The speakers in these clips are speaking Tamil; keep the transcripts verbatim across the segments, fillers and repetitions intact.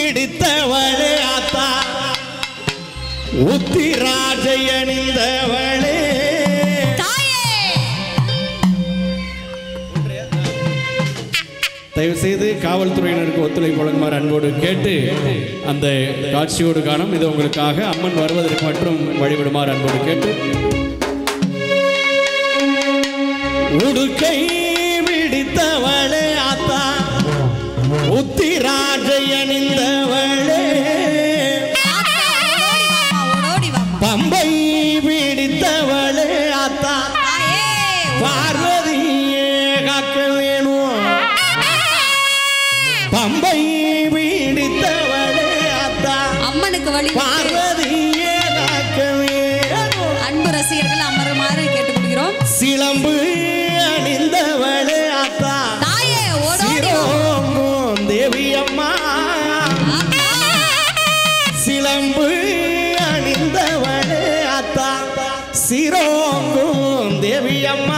பிடித்தவளே ஆத்தா உத்திராஜை அணிந்தவளே தயவு செய்து காவல்துறையினருக்கு ஒத்துழைப்பு வழங்குமாறு அன்போடு கேட்டு அந்த காட்சியோடு காணும் இது உங்களுக்காக அம்மன் வருவதற்கு மற்றும் வழிவிடுமாறு அன்போடு கேட்டு உடுக்கை விடித்தவளே ஆத்தா உத்திராஜை அணிந்தவளே பம்பை விடித்தவளே ஆத்தா பார்வதியே காக்க வேணும் பம்பை விடித்தவளே ஆத்தா அம்மனுக்கு வழி பார்வதியே காக்க வேணும் அன்பு ரசிகர்கள் அமருமாறு கேட்டுக்கொள்கிறோம் சிலம்பு அணிந்தவளே ஆத்தா தாயே சிரோங்கும் தேவி அம்மா சிலம்பு அணிந்தவளே ஆத்தா சிரோங்கும் தேவி அம்மா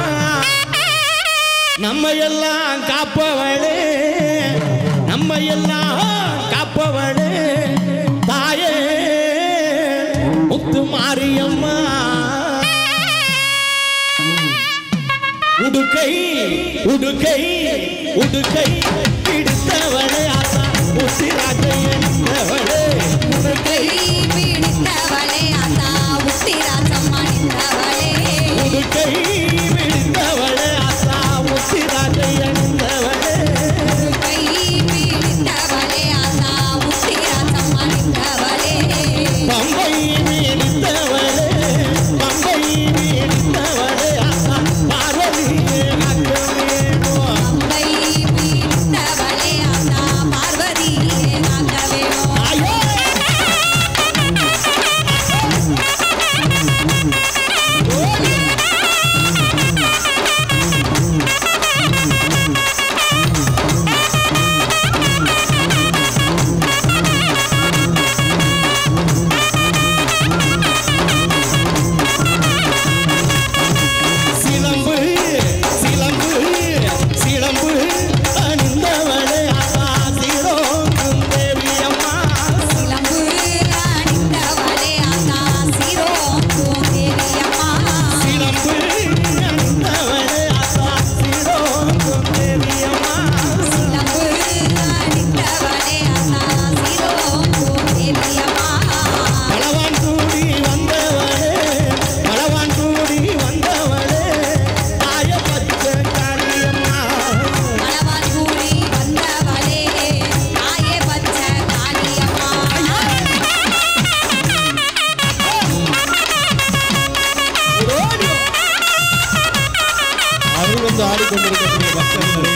நம்ம எல்லாம் காப்பவளே நம்ம எல்லாம் காப்பவளே தாயே முத்து மாரியம்மா உடுக்கை உடுக்கை உடுக்கை பிடித்தவளே ஆத்தா உத்திராஜை அணிந்தவளே உடுக்கை பிடித்தவளே ஆத்தா உத்திராஜம் அணிந்தவளே உடுக்கை பிடித்தவளே ஆத்தா உத்திராஜை அணிந்தவளே உடுக்கை பிடித்தவளே ஆத்தா உத்திராஜம் அணிந்தவளே பம்பை பிடித்தவளே பம்பை பிடித்தவளே ஆத்தா பார்வதியே காக்க வேணும் பம்பை பிடித்தவளே ஆத்தா பார்வதியே காக்க வேணும் ஐயோ சிலம்பு சிலம்பு சிலம்பு அணிந்தவளே ஆத்தா சிரோங்கும் தேவி அம்மா சிலம்பு அணிந்தவளே ஆத்தா சிரோங்கும் தேவி அம்மா சிலம்பு அணிந்தவளே ஆத்தா சிரோங்கும் தேவி அம்மா சிலம்பு அணிந்தவளே ஆத்தா சிரோங்கும் தேவி அம்மா பலவான் கூடி வந்தவளே பலவான் கூடி வந்தவளே தாய பச்சை காளியம்மா மணவான் கூடி வந்தவளே தாயே பச்சை காளியம்மா அருள் வந்து ஆடிக்கொண்டிருக்கக்கூடிய பக்தர்கள்